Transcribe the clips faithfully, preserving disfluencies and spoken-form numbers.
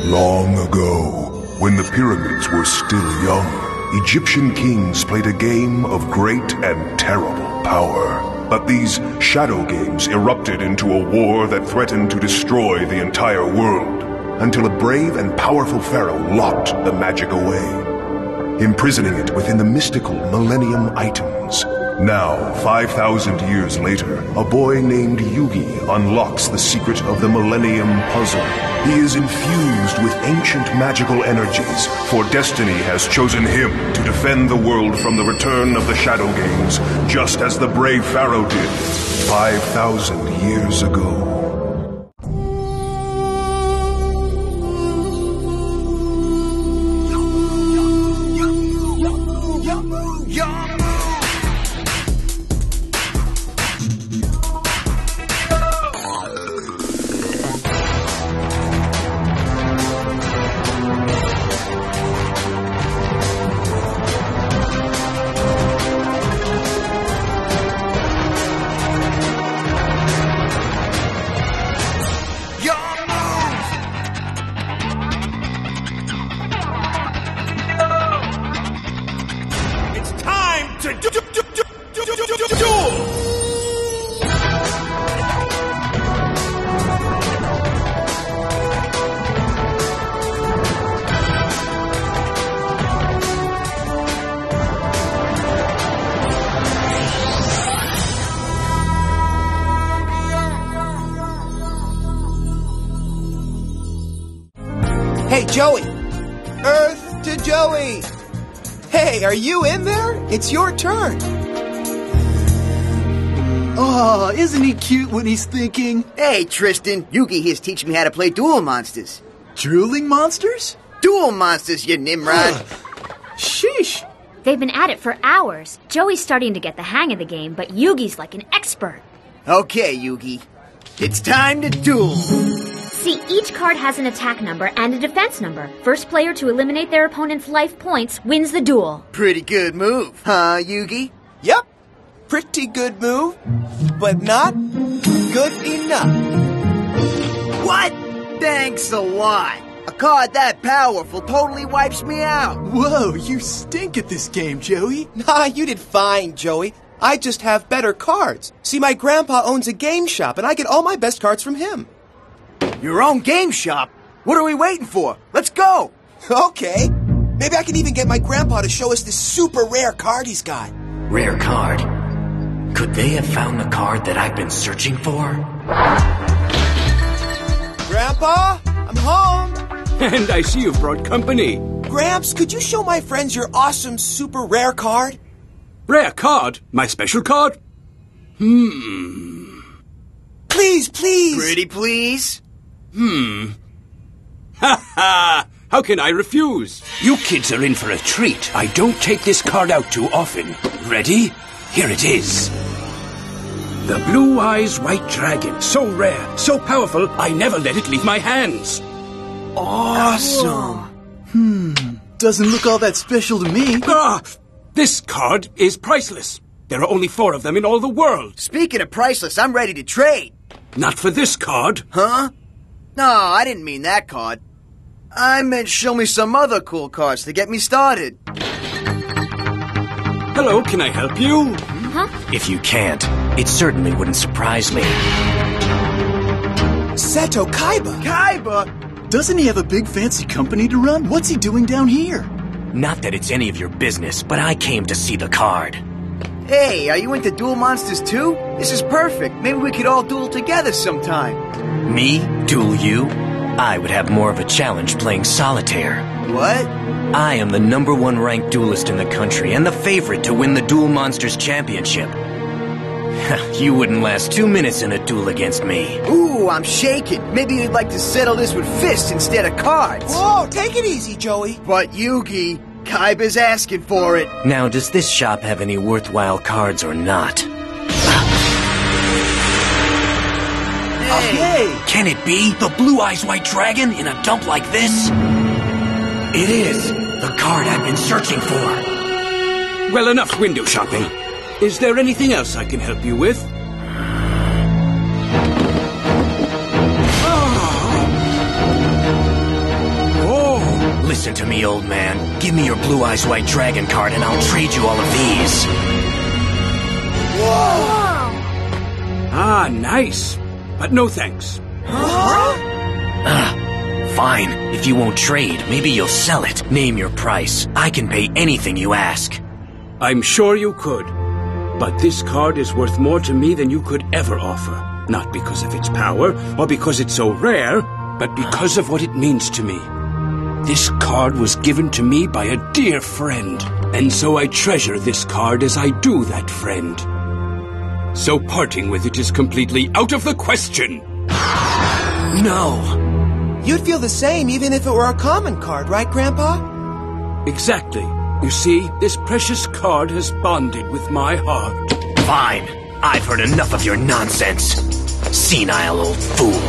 Long ago, when the pyramids were still young, Egyptian kings played a game of great and terrible power. But these shadow games erupted into a war that threatened to destroy the entire world, until a brave and powerful pharaoh locked the magic away, imprisoning it within the mystical Millennium Items. Now, five thousand years later, a boy named Yugi unlocks the secret of the Millennium Puzzle. He is infused with ancient magical energies, for destiny has chosen him to defend the world from the return of the Shadow Games, just as the brave pharaoh did five thousand years ago. Hey, Joey! Earth to Joey! Hey, are you in there? It's your turn! Oh, isn't he cute when he's thinking? Hey, Tristan, Yugi here's teaching me how to play Duel Monsters. Drooling monsters? Duel Monsters, you Nimrod! Sheesh! They've been at it for hours. Joey's starting to get the hang of the game, but Yugi's like an expert. Okay, Yugi. It's time to duel! See, each card has an attack number and a defense number. First player to eliminate their opponent's life points wins the duel. Pretty good move, huh, Yugi? Yep. Pretty good move, but not good enough. What? Thanks a lot. A card that powerful totally wipes me out. Whoa, you stink at this game, Joey. Nah, you did fine, Joey. I just have better cards. See, my grandpa owns a game shop, and I get all my best cards from him. Your own game shop? What are we waiting for? Let's go! Okay. Maybe I can even get my grandpa to show us this super rare card he's got. Rare card? Could they have found the card that I've been searching for? Grandpa, I'm home. And I see you've brought company. Gramps, could you show my friends your awesome super rare card? Rare card? My special card? Hmm. Please, please. Pretty please. Hmm. Ha ha! How can I refuse? You kids are in for a treat. I don't take this card out too often. Ready? Here it is. The Blue Eyes White Dragon. So rare, so powerful, I never let it leave my hands. Awesome. Hmm. Doesn't look all that special to me. Ah! This card is priceless. There are only four of them in all the world. Speaking of priceless, I'm ready to trade. Not for this card. Huh? No, I didn't mean that card. I meant show me some other cool cards to get me started. Hello, can I help you? Huh? If you can't, it certainly wouldn't surprise me. Seto Kaiba. Kaiba? Doesn't he have a big fancy company to run? What's he doing down here? Not that it's any of your business, but I came to see the card. Hey, are you into Duel Monsters too? This is perfect. Maybe we could all duel together sometime. Me? Duel you? I would have more of a challenge playing solitaire. What? I am the number one ranked duelist in the country and the favorite to win the Duel Monsters Championship. You wouldn't last two minutes in a duel against me. Ooh, I'm shaking. Maybe you'd like to settle this with fists instead of cards. Whoa, take it easy, Joey. But Yugi, Kaiba's asking for it. Now, does this shop have any worthwhile cards or not? Hey! Can it be the Blue Eyes White Dragon in a dump like this? It is the card I've been searching for. Well, enough window shopping. Is there anything else I can help you with? Listen to me, old man. Give me your Blue Eyes White Dragon card and I'll trade you all of these. Whoa! Ah, nice. But no thanks. Huh? Ah, fine. If you won't trade, maybe you'll sell it. Name your price. I can pay anything you ask. I'm sure you could. But this card is worth more to me than you could ever offer. Not because of its power, or because it's so rare, but because of what it means to me. This card was given to me by a dear friend, and so I treasure this card as I do that friend. So parting with it is completely out of the question. No! You'd feel the same even if it were a common card, right, Grandpa? Exactly. You see, this precious card has bonded with my heart. Fine. I've heard enough of your nonsense. Senile old fool.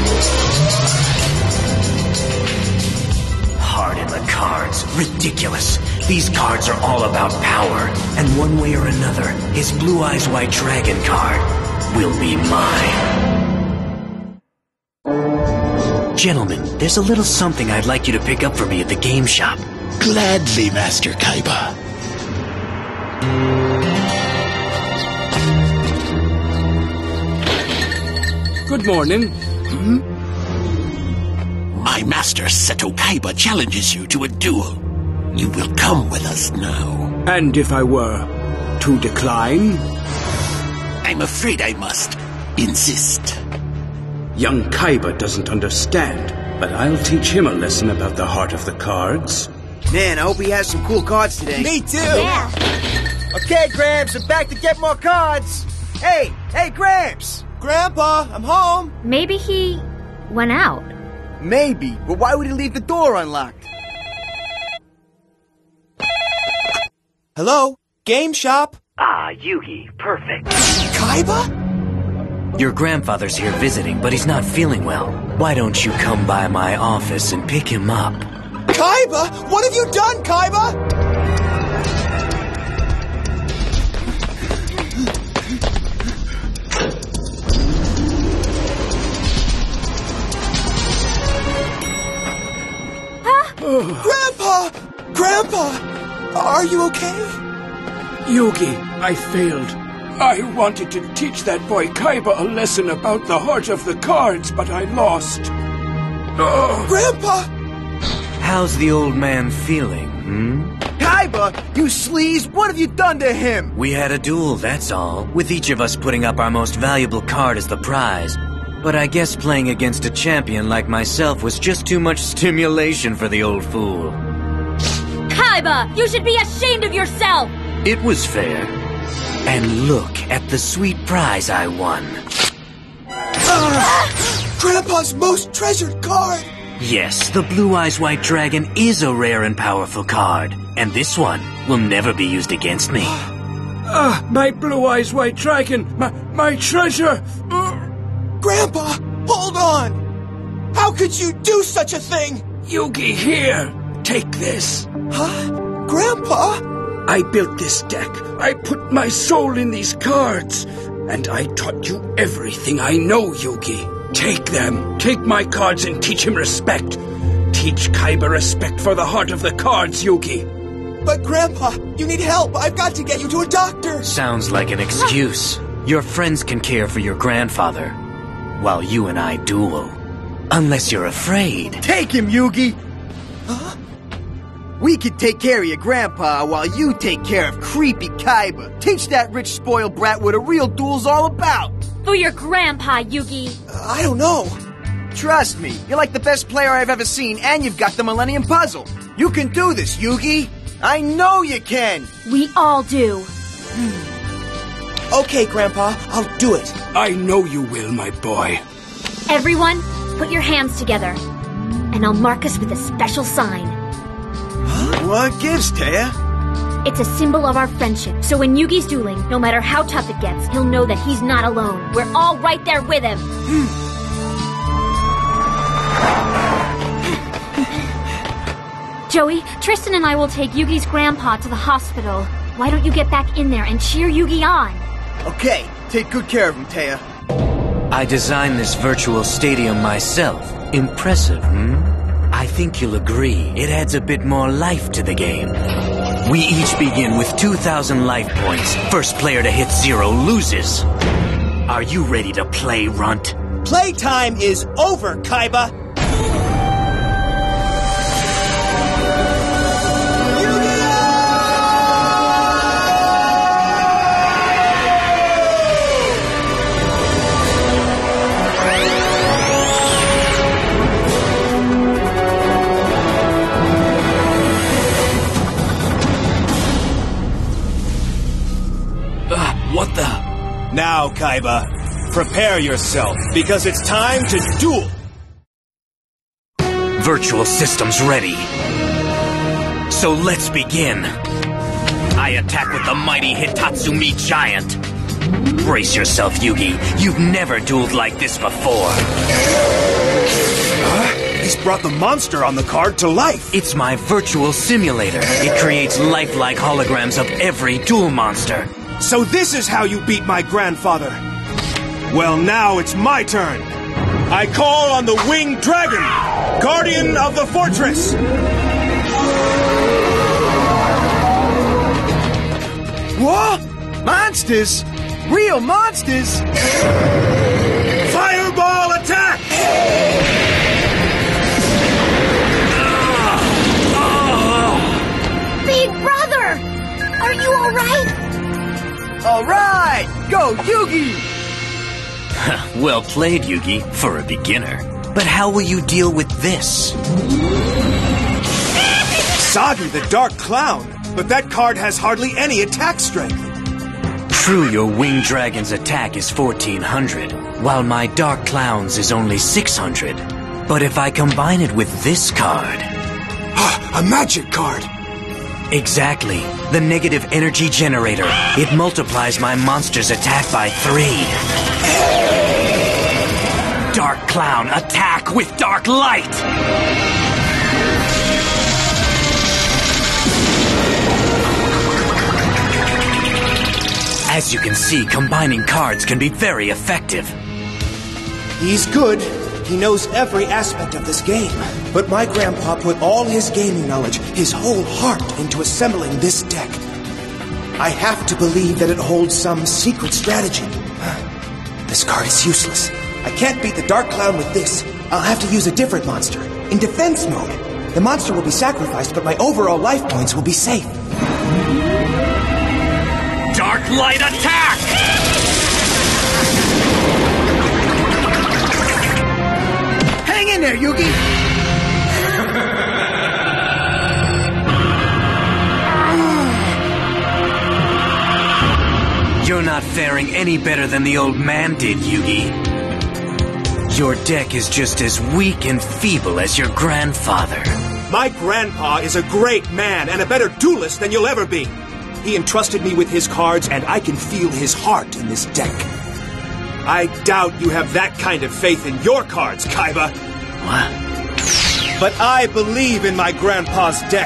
Heart in the cards. Ridiculous. These cards are all about power. And one way or another, his Blue Eyes White Dragon card will be mine. Gentlemen, there's a little something I'd like you to pick up for me at the game shop. Gladly, Master Kaiba. Good morning. Hmm? My master, Seto Kaiba, challenges you to a duel. You will come with us now. And if I were to decline? I'm afraid I must insist. Young Kaiba doesn't understand, but I'll teach him a lesson about the heart of the cards. Man, I hope he has some cool cards today. Me too! Yeah. Okay, Gramps, I'm back to get more cards. Hey, hey, Gramps! Grandpa, I'm home! Maybe he went out. Maybe, but why would he leave the door unlocked? Hello? Game shop? Ah, Yugi, perfect. Kaiba? Your grandfather's here visiting, but he's not feeling well. Why don't you come by my office and pick him up? Kaiba? What have you done, Kaiba? Grandpa! Grandpa! Are you okay? Yugi, I failed. I wanted to teach that boy Kaiba a lesson about the heart of the cards, but I lost. Oh. Grandpa! How's the old man feeling, hmm? Kaiba, you sleaze, what have you done to him? We had a duel, that's all, with each of us putting up our most valuable card as the prize. But I guess playing against a champion like myself was just too much stimulation for the old fool. Kaiba, you should be ashamed of yourself! It was fair. And look at the sweet prize I won. Uh, Grandpa's most treasured card! Yes, the Blue Eyes White Dragon is a rare and powerful card. And this one will never be used against me. Ah, my Blue Eyes White Dragon! My, my treasure! Uh. Grandpa, hold on! How could you do such a thing? Yugi, here! Take this! Huh? Grandpa? I built this deck. I put my soul in these cards. And I taught you everything I know, Yugi. Take them. Take my cards and teach him respect. Teach Kaiba respect for the heart of the cards, Yugi. But Grandpa, you need help. I've got to get you to a doctor. Sounds like an excuse. Your friends can care for your grandfather, while you and I duel. Unless you're afraid. Take him, Yugi! Huh? We could take care of your grandpa while you take care of creepy Kaiba. Teach that rich spoiled brat what a real duel's all about. For your grandpa, Yugi. Uh, I don't know. Trust me, you're like the best player I've ever seen, and you've got the Millennium Puzzle. You can do this, Yugi. I know you can. We all do. Okay, Grandpa, I'll do it. I know you will, my boy. Everyone, put your hands together. And I'll mark us with a special sign. Huh? What gives, Taya? It's a symbol of our friendship. So when Yugi's dueling, no matter how tough it gets, he'll know that he's not alone. We're all right there with him. Joey, Tristan and I will take Yugi's grandpa to the hospital. Why don't you get back in there and cheer Yugi on? Okay, take good care of him, Taya. I designed this virtual stadium myself. Impressive, hmm? I think you'll agree it adds a bit more life to the game. We each begin with two thousand life points. First player to hit zero loses. Are you ready to play, Runt? Playtime is over, Kaiba! What the? Now, Kaiba, prepare yourself, because it's time to duel! Virtual systems ready. So let's begin. I attack with the mighty Hitatsumi Giant. Brace yourself, Yugi. You've never dueled like this before. Huh? He's brought the monster on the card to life. It's my virtual simulator. It creates lifelike holograms of every duel monster. So this is how you beat my grandfather. Well, now it's my turn. I call on the Winged Dragon, Guardian of the Fortress. What? Monsters? Real monsters? Fireball attack! Big brother! Are you alright? All right, go Yugi! Well played, Yugi, for a beginner. But how will you deal with this? Sagi the Dark Clown, but that card has hardly any attack strength. True, your Winged Dragon's attack is fourteen hundred, while my Dark Clown's is only six hundred. But if I combine it with this card... A magic card! Exactly. The negative energy generator. It multiplies my monster's attack by three. Dark Clown, attack with Dark Light! As you can see, combining cards can be very effective. He's good. He knows every aspect of this game. But my grandpa put all his gaming knowledge, his whole heart, into assembling this deck. I have to believe that it holds some secret strategy. This card is useless. I can't beat the Dark Clown with this. I'll have to use a different monster. In defense mode. The monster will be sacrificed, but my overall life points will be safe. Dark Light attack! Hang in there, Yugi! You're not faring any better than the old man did, Yugi. Your deck is just as weak and feeble as your grandfather. My grandpa is a great man and a better duelist than you'll ever be. He entrusted me with his cards, and I can feel his heart in this deck. I doubt you have that kind of faith in your cards, Kaiba. What? But I believe in my grandpa's deck.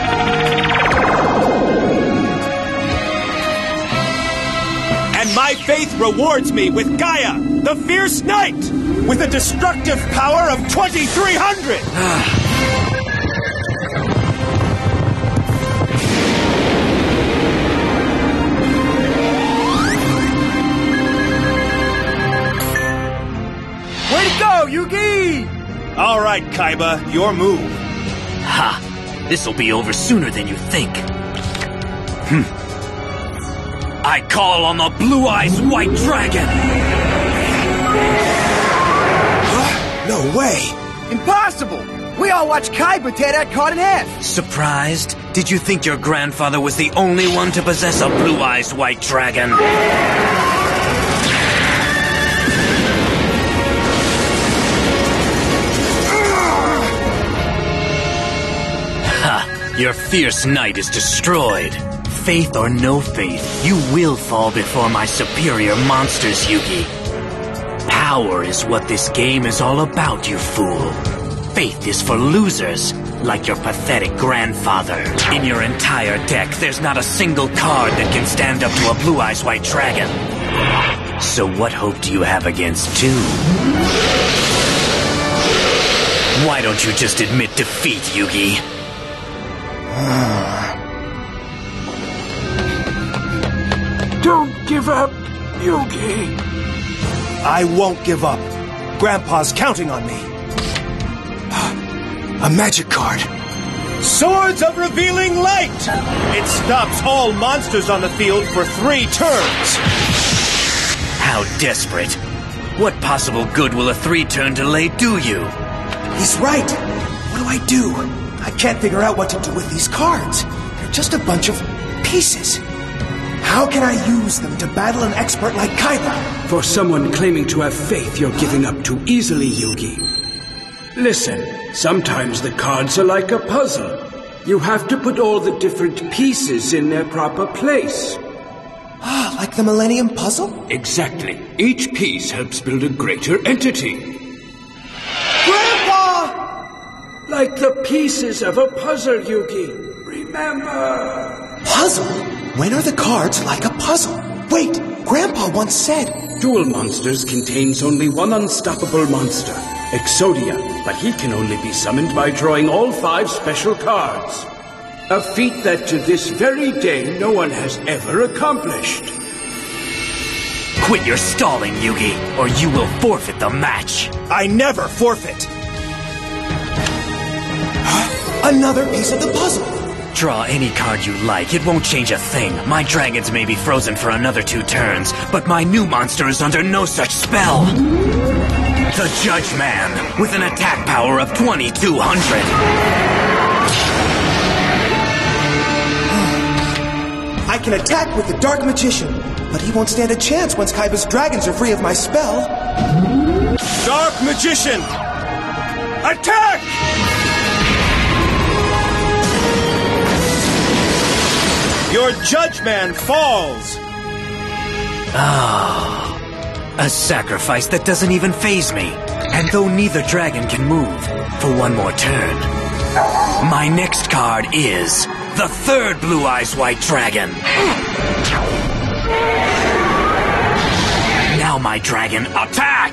And my faith rewards me with Gaia, the Fierce Knight, with a destructive power of twenty-three hundred! Way to go, Yugi! All right, Kaiba, your move. Ha! This'll be over sooner than you think. Hm. I call on the Blue Eyes White Dragon! Huh? No way! Impossible! We all watched Kaiba tear that card in half! Surprised? Did you think your grandfather was the only one to possess a Blue Eyes White Dragon? Your fierce knight is destroyed. Faith or no faith, you will fall before my superior monsters, Yugi. Power is what this game is all about, you fool. Faith is for losers, like your pathetic grandfather. In your entire deck, there's not a single card that can stand up to a Blue Eyes White Dragon. So what hope do you have against two? Why don't you just admit defeat, Yugi? Don't give up, Yugi. I won't give up. Grandpa's counting on me. A magic card. Swords of Revealing Light! It stops all monsters on the field for three turns. How desperate. What possible good will a three-turn delay do you? He's right. What do I do? I can't figure out what to do with these cards. They're just a bunch of pieces. How can I use them to battle an expert like Kaiba? For someone claiming to have faith, you're giving up too easily, Yugi. Listen, sometimes the cards are like a puzzle. You have to put all the different pieces in their proper place. Ah, like the Millennium Puzzle? Exactly. Each piece helps build a greater entity. Grandpa! Like the pieces of a puzzle, Yugi. Remember! Puzzle? When are the cards like a puzzle? Wait, Grandpa once said... Duel Monsters contains only one unstoppable monster, Exodia, but he can only be summoned by drawing all five special cards. A feat that to this very day no one has ever accomplished. Quit your stalling, Yugi, or you will forfeit the match. I never forfeit. Another piece of the puzzle. Draw any card you like. It won't change a thing. My dragons may be frozen for another two turns, but my new monster is under no such spell. The Judge Man, with an attack power of twenty-two hundred. I can attack with the Dark Magician, but he won't stand a chance once Kaiba's dragons are free of my spell. Dark Magician! Attack! Your Judge Man falls! Ah, a sacrifice that doesn't even faze me. And though neither dragon can move for one more turn, my next card is the third Blue Eyes White Dragon. Now my dragon, attack!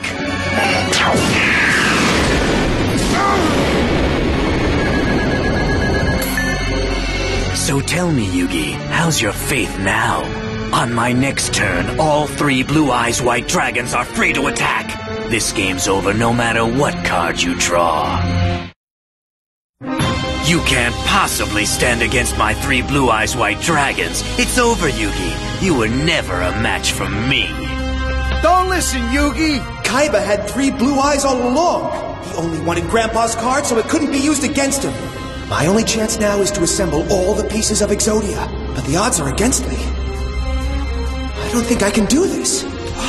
So tell me, Yugi, how's your faith now? On my next turn, all three Blue Eyes White Dragons are free to attack. This game's over no matter what card you draw. You can't possibly stand against my three Blue Eyes White Dragons. It's over, Yugi. You were never a match for me. Don't listen, Yugi! Kaiba had three blue eyes all along. He only wanted Grandpa's card so it couldn't be used against him. My only chance now is to assemble all the pieces of Exodia, but the odds are against me. I don't think I can do this.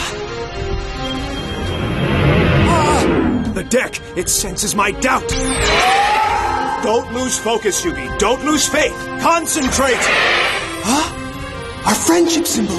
The deck, it senses my doubt. Don't lose focus, Yugi. Don't lose faith. Concentrate! Huh? Our friendship symbol.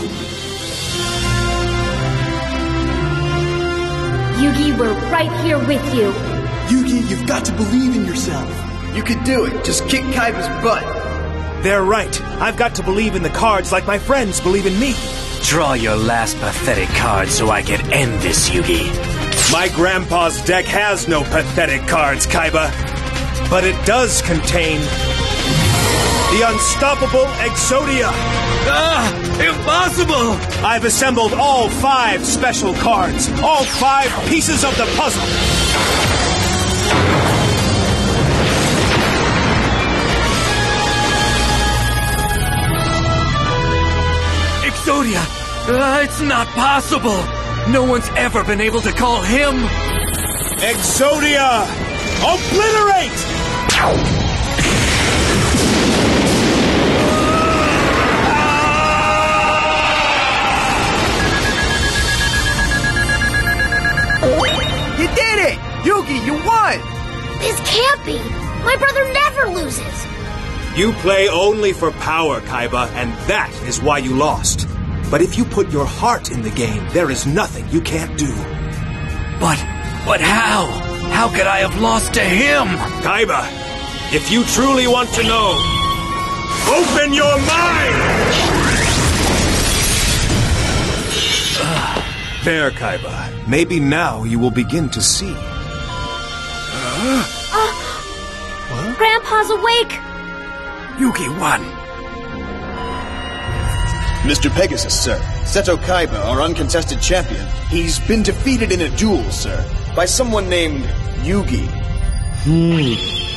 Yugi, we're right here with you. Yugi, you've got to believe in yourself. You could do it. Just kick Kaiba's butt. They're right. I've got to believe in the cards like my friends believe in me. Draw your last pathetic card so I can end this, Yugi. My grandpa's deck has no pathetic cards, Kaiba. But it does contain the unstoppable Exodia. Ah! Impossible! I've assembled all five special cards, all five pieces of the puzzle. Exodia! Uh, it's not possible! No one's ever been able to call him! Exodia! Obliterate! You did it! Yugi, you won! This can't be! My brother never loses! You play only for power, Kaiba, and that is why you lost. But if you put your heart in the game, there is nothing you can't do. But, but how? How could I have lost to him? Kaiba, if you truly want to know, open your mind! There, Kaiba. Maybe now you will begin to see. Uh, Grandpa's awake! Yugi won. Mister Pegasus, sir. Seto Kaiba, our uncontested champion. He's been defeated in a duel, sir, by someone named Yugi. Hmm.